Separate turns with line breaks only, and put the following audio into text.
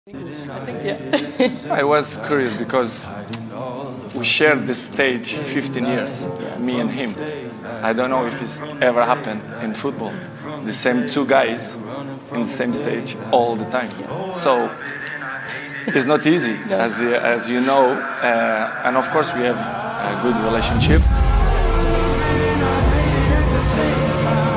I think yeah.
I was curious because we shared this stage 15 years, me and him. I don't know if it's ever happened in football. The same two guys in the same stage all the time. So it's not easy, as you know. And of course we have a good relationship.